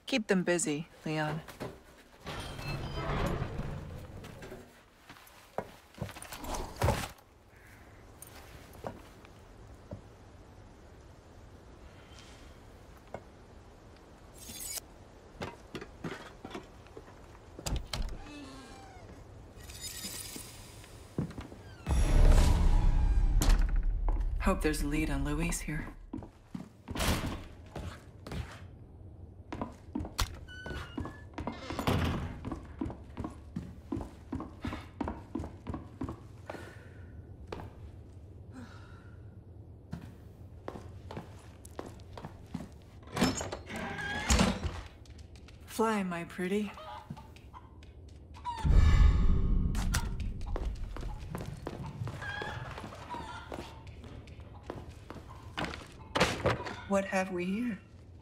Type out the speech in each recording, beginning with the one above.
Keep them busy, Leon. Hope there's a lead on Luis here. Fly, my pretty. What have we here?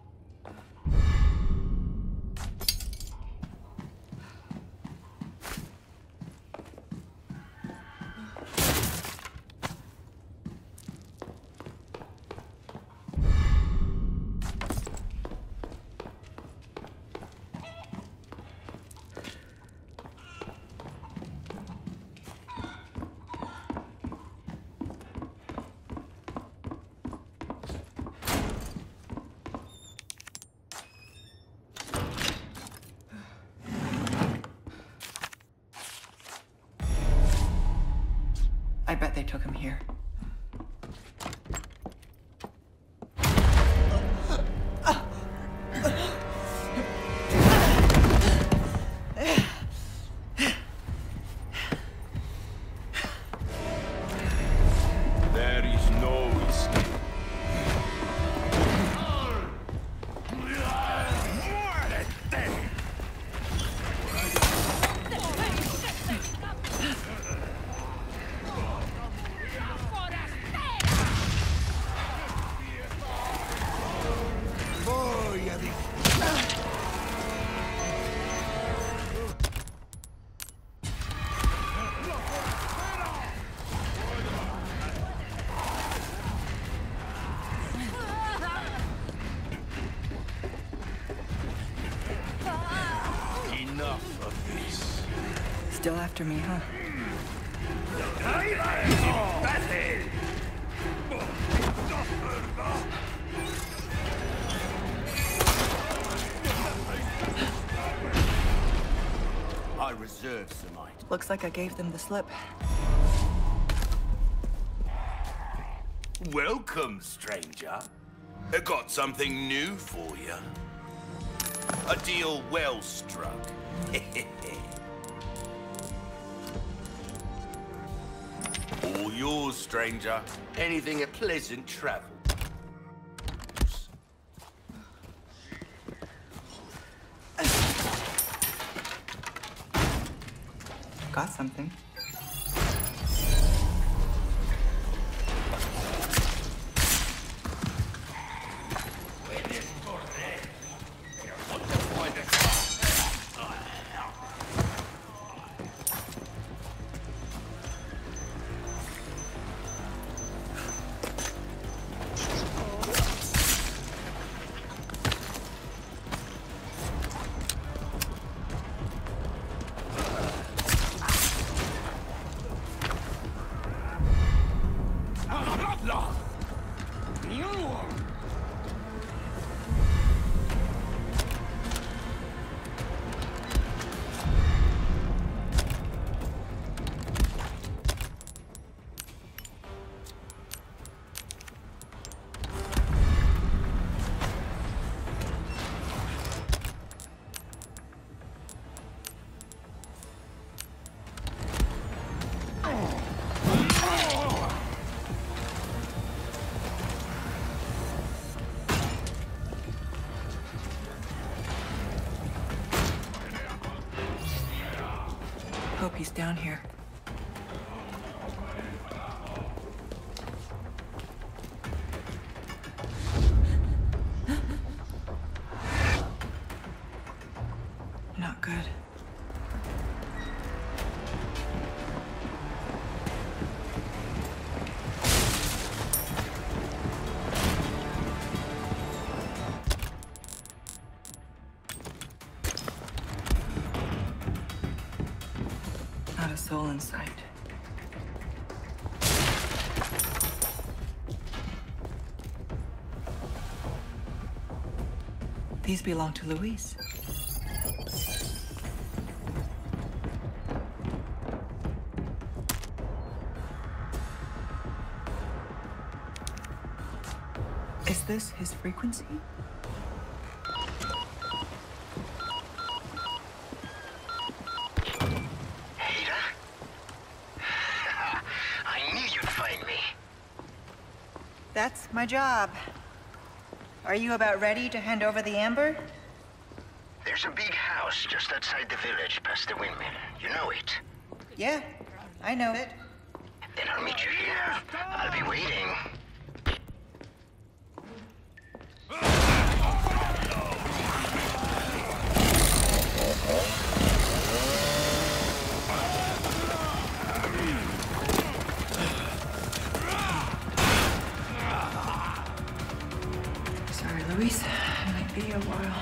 I bet they took him here. There is no escape. Enough of this. Still after me, huh? I reserve some items. Looks like I gave them the slip. Welcome, stranger. I got something new for you. A deal well struck. All yours, stranger. Anything a pleasant travel. Got something. Hope he's down here. Not good. Not a soul in sight. These belong to Luis. Is this his frequency? Ada? I knew you'd find me. That's my job. Are you about ready to hand over the amber? There's a big house just outside the village, past the windmill. You know it. Yeah, I know it. Then I'll meet you here. I'll be waiting. Sorry, Luis. It might be a while.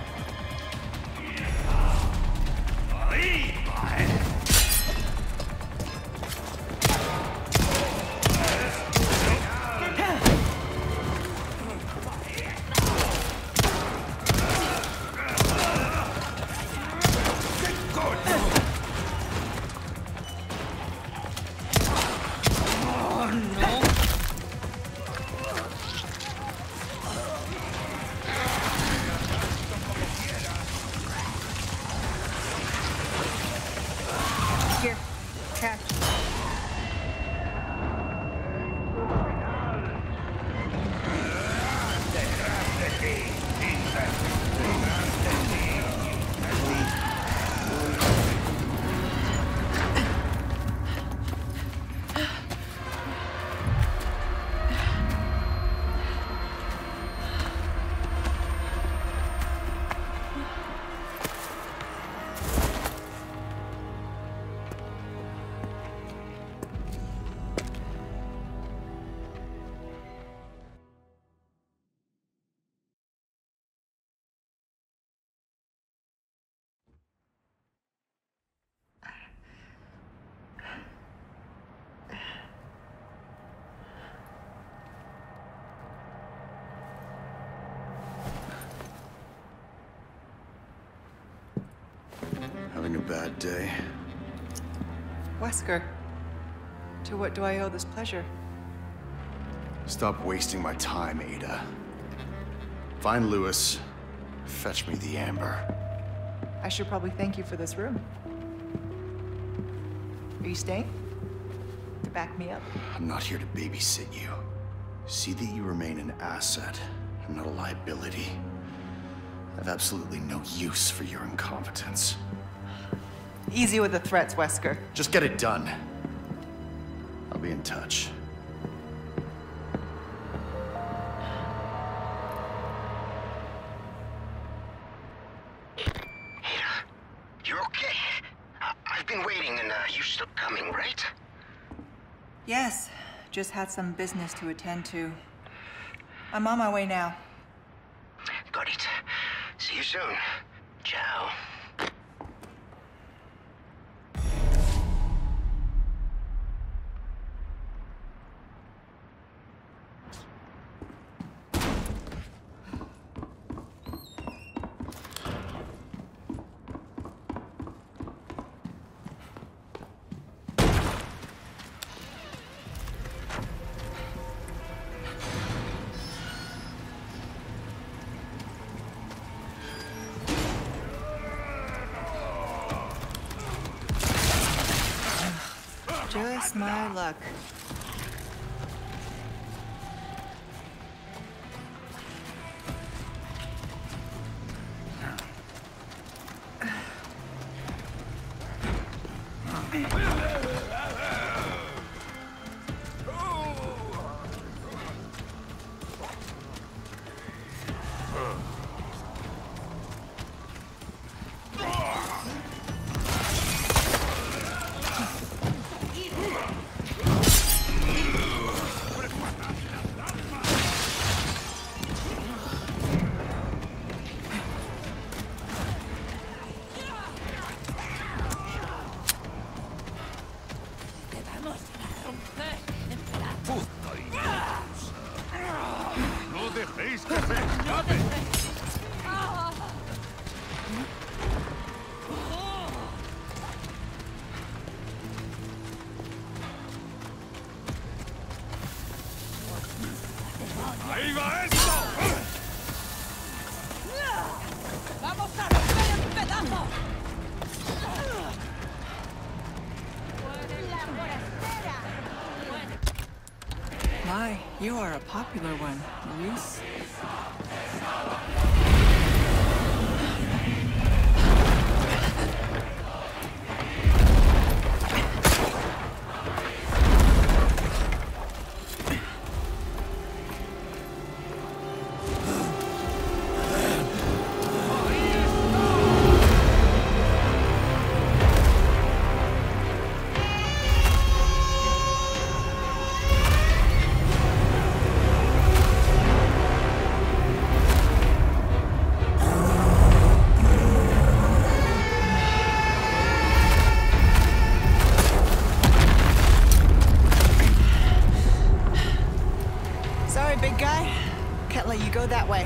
Here, catch. Having a bad day? Wesker, to what do I owe this pleasure? Stop wasting my time, Ada. Find Lewis. Fetch me the amber. I should probably thank you for this room. Are you staying? To back me up? I'm not here to babysit you. See that you remain an asset and not a liability. I have absolutely no use for your incompetence. Easy with the threats, Wesker. Just get it done. I'll be in touch. Ada, you're okay. I've been waiting and you're still coming, right? Yes, just had some business to attend to. I'm on my way now. Got it. See you soon. Ciao. Just my luck. my, you are a popular one, Maurice. Big guy, can't let you go that way.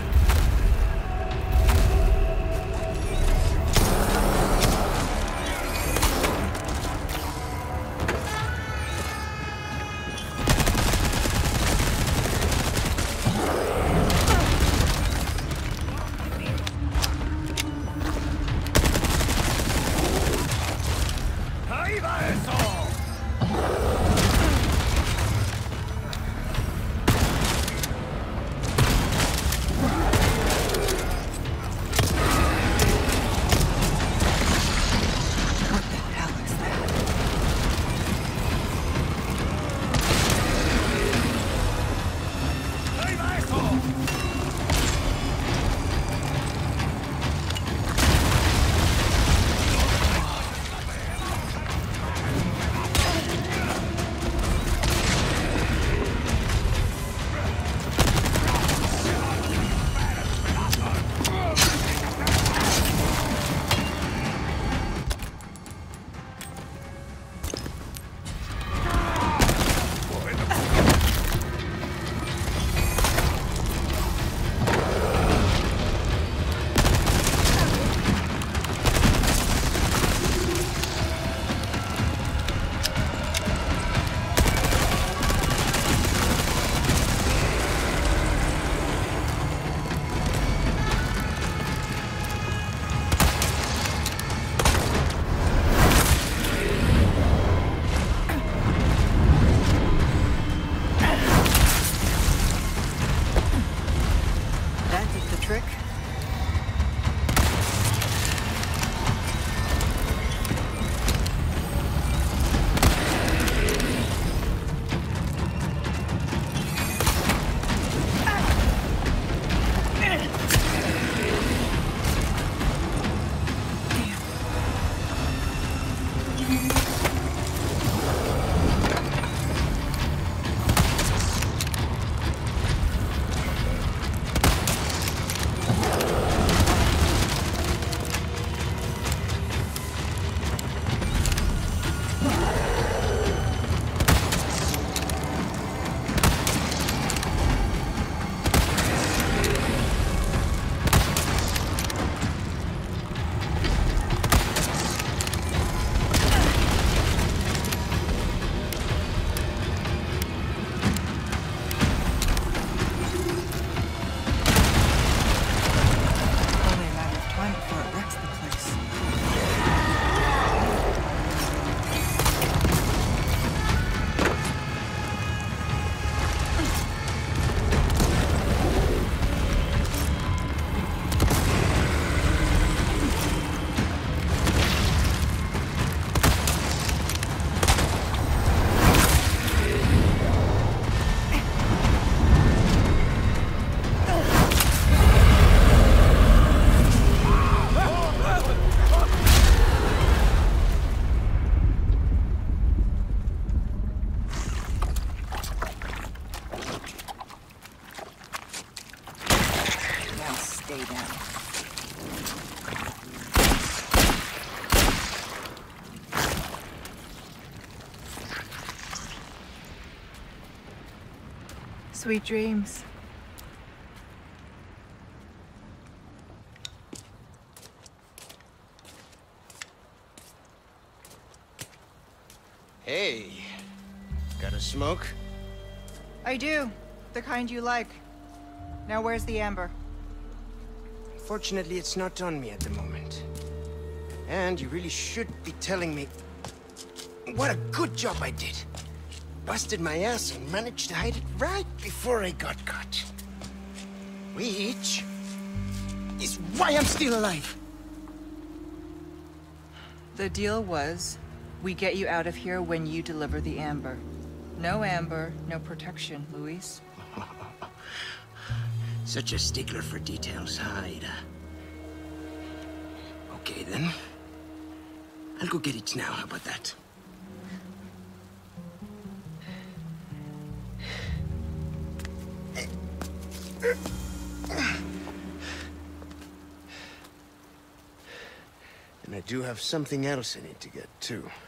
Sweet dreams. Hey, got a smoke? I do. The kind you like. Now where's the amber? Fortunately, it's not on me at the moment. And you really should be telling me what a good job I did. busted my ass and managed to hide it right before I got caught. Which is why I'm still alive. The deal was, we get you out of here when you deliver the amber. No amber, no protection, Luis. Such a stickler for details, Ida. Okay, then. I'll go get it now, how about that? And I do have something else I need to get, too.